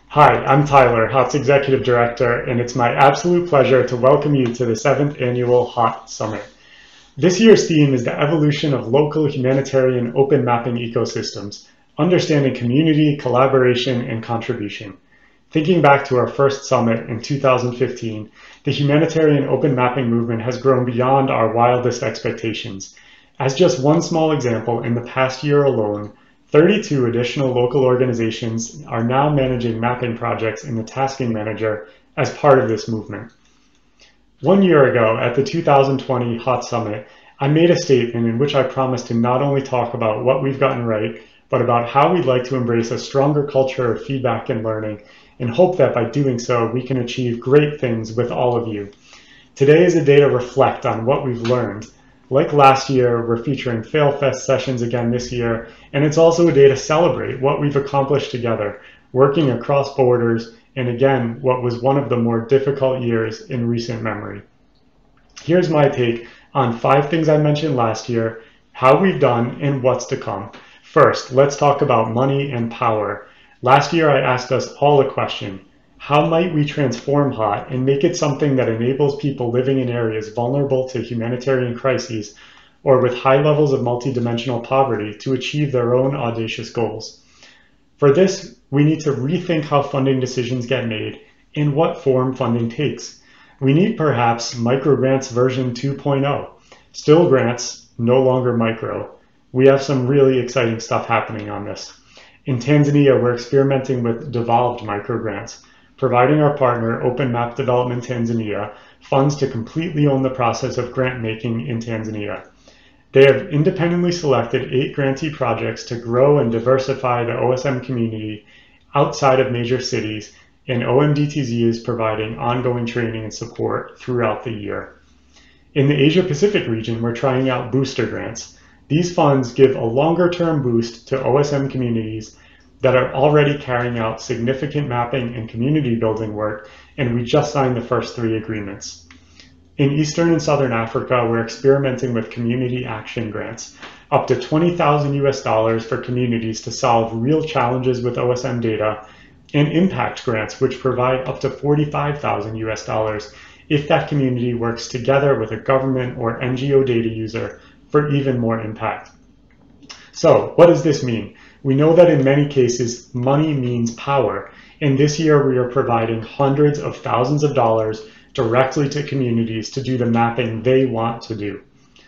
Hi, I'm Tyler, HOT's Executive Director, and it's my absolute pleasure to welcome you to the 7th Annual HOT Summit. This year's theme is the evolution of local humanitarian open mapping ecosystems, understanding community, collaboration, and contribution. Thinking back to our first summit in 2015, the humanitarian open mapping movement has grown beyond our wildest expectations. As just one small example, in the past year alone, 32 additional local organizations are now managing mapping projects in the Tasking Manager as part of this movement. 1 year ago, at the 2020 HOT Summit, I made a statement in which I promised to not only talk about what we've gotten right, but about how we'd like to embrace a stronger culture of feedback and learning, and hope that by doing so, we can achieve great things with all of you. Today is a day to reflect on what we've learned. Like last year, we're featuring FailFest sessions again this year, and it's also a day to celebrate what we've accomplished together, working across borders, and again, what was one of the more difficult years in recent memory. Here's my take on 5 things I mentioned last year, how we've done, and what's to come. First, let's talk about money and power. Last year, I asked us all a question. How might we transform HOT and make it something that enables people living in areas vulnerable to humanitarian crises or with high levels of multidimensional poverty to achieve their own audacious goals? For this, we need to rethink how funding decisions get made and what form funding takes. We need perhaps microgrants version 2.0. Still grants, no longer micro. We have some really exciting stuff happening on this. In Tanzania, we're experimenting with devolved microgrants, providing our partner, Open Map Development Tanzania, funds to completely own the process of grant making in Tanzania. They have independently selected 8 grantee projects to grow and diversify the OSM community outside of major cities, and OMDTZ is providing ongoing training and support throughout the year. In the Asia Pacific region, we're trying out booster grants. These funds give a longer-term boost to OSM communities that are already carrying out significant mapping and community building work, and we just signed the first 3 agreements. In Eastern and Southern Africa, we're experimenting with community action grants, up to $20,000 US for communities to solve real challenges with OSM data, and impact grants, which provide up to $45,000 US if that community works together with a government or NGO data user for even more impact. So, what does this mean? We know that in many cases, money means power, and this year we are providing hundreds of thousands of dollars directly to communities to do the mapping they want to do.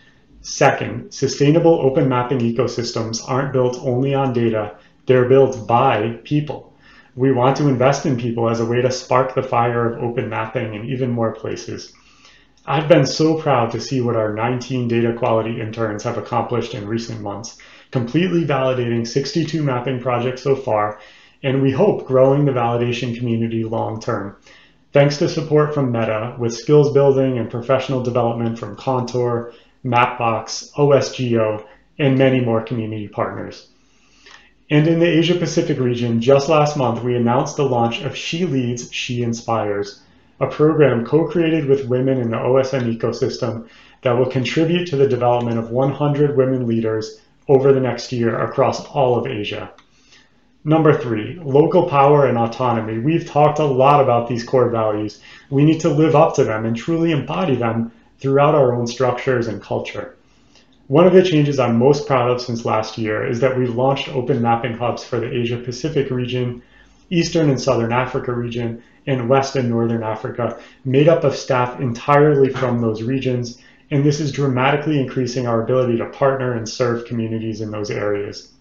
Second, sustainable open mapping ecosystems aren't built only on data, they're built by people. We want to invest in people as a way to spark the fire of open mapping in even more places. I've been so proud to see what our 19 data quality interns have accomplished in recent months, completely validating 62 mapping projects so far, and we hope growing the validation community long term. Thanks to support from Meta, with skills building and professional development from Contour, Mapbox, OSGeo, and many more community partners. And in the Asia Pacific region, just last month, we announced the launch of She Leads, She Inspires, a program co-created with women in the OSM ecosystem that will contribute to the development of 100 women leaders over the next year across all of Asia. Number 3, local power and autonomy. We've talked a lot about these core values. We need to live up to them and truly embody them throughout our own structures and culture. One of the changes I'm most proud of since last year is that we've launched open mapping hubs for the Asia Pacific region, Eastern and Southern Africa region, and West and Northern Africa, made up of staff entirely from those regions, and this is dramatically increasing our ability to partner and serve communities in those areas.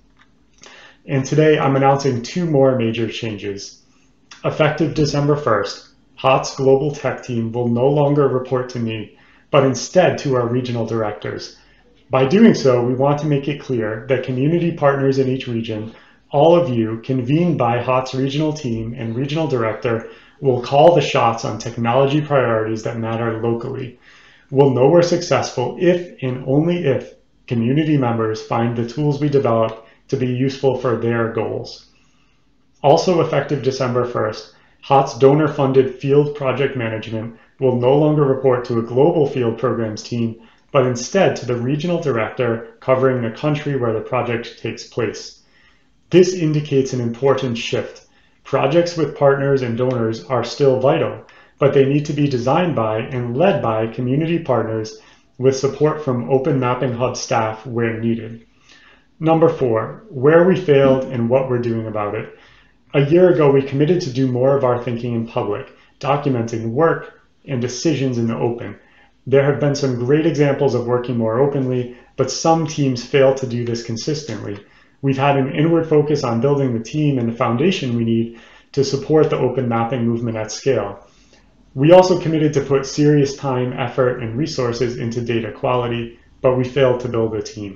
And today I'm announcing 2 more major changes. Effective December 1st, HOT's global tech team will no longer report to me, but instead to our regional directors. By doing so, we want to make it clear that community partners in each region, all of you, convened by HOT's regional team and regional director, will call the shots on technology priorities that matter locally. We'll know we're successful if and only if community members find the tools we develop to be useful for their goals. Also effective December 1st, HOT's donor-funded field project management will no longer report to a global field programs team, but instead to the regional director covering the country where the project takes place. This indicates an important shift. Projects with partners and donors are still vital, but they need to be designed by and led by community partners with support from Open Mapping Hub staff where needed. Number 4, where we failed and what we're doing about it. A year ago, we committed to do more of our thinking in public, documenting work and decisions in the open. There have been some great examples of working more openly, but some teams fail to do this consistently. We've had an inward focus on building the team and the foundation we need to support the open mapping movement at scale. We also committed to put serious time, effort, and resources into data quality, but we failed to build a team.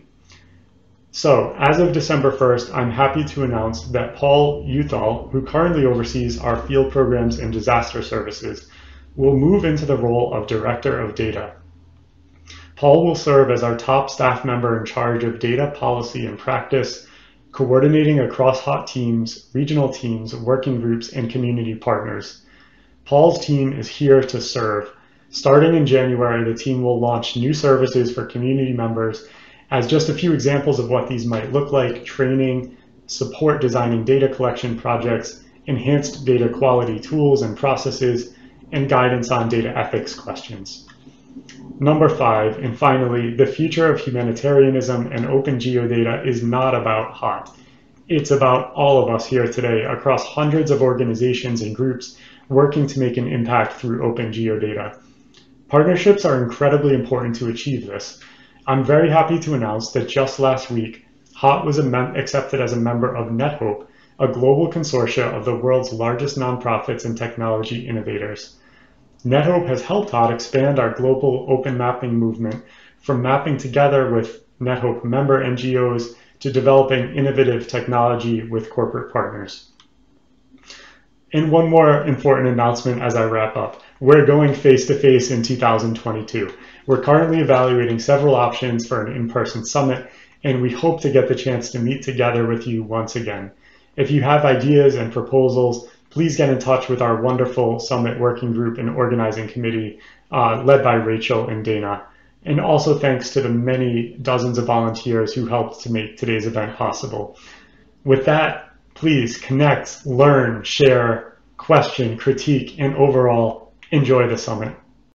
So, as of December 1st, I'm happy to announce that Paul Uthal, who currently oversees our field programs and disaster services, will move into the role of Director of Data. Paul will serve as our top staff member in charge of data policy and practice, coordinating across HOT teams, regional teams, working groups, and community partners. Paul's team is here to serve. Starting in January, the team will launch new services for community members. As just a few examples of what these might look like: training, support designing data collection projects, enhanced data quality tools and processes, and guidance on data ethics questions. Number 5, and finally, the future of humanitarianism and open geodata is not about HOT. It's about all of us here today across hundreds of organizations and groups working to make an impact through open geodata. Partnerships are incredibly important to achieve this. I'm very happy to announce that just last week, HOT was accepted as a member of NetHope, a global consortia of the world's largest nonprofits and technology innovators. NetHope has helped HOT expand our global open mapping movement from mapping together with NetHope member NGOs to developing innovative technology with corporate partners. And one more important announcement as I wrap up. We're going face-to-face in 2022. We're currently evaluating several options for an in-person summit, and we hope to get the chance to meet together with you once again. If you have ideas and proposals, please get in touch with our wonderful summit working group and organizing committee led by Rachel and Dana. And also thanks to the many dozens of volunteers who helped to make today's event possible. With that, please connect, learn, share, question, critique, and overall enjoy the summit.